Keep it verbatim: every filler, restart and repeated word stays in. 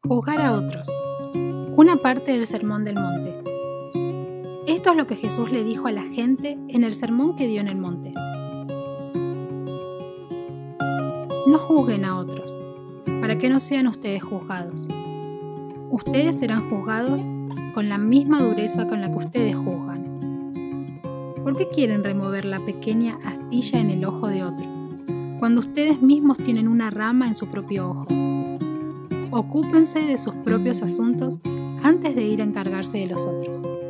Juzgar a otros. Una parte del Sermón del Monte. Esto es lo que Jesús le dijo a la gente en el sermón que dio en el monte. No juzguen a otros, para que no sean ustedes juzgados. Ustedes serán juzgados con la misma dureza con la que ustedes juzgan. ¿Por qué quieren remover la pequeña astilla en el ojo de otro, cuando ustedes mismos tienen una rama en su propio ojo? Ocúpense de sus propios asuntos antes de ir a encargarse de los otros.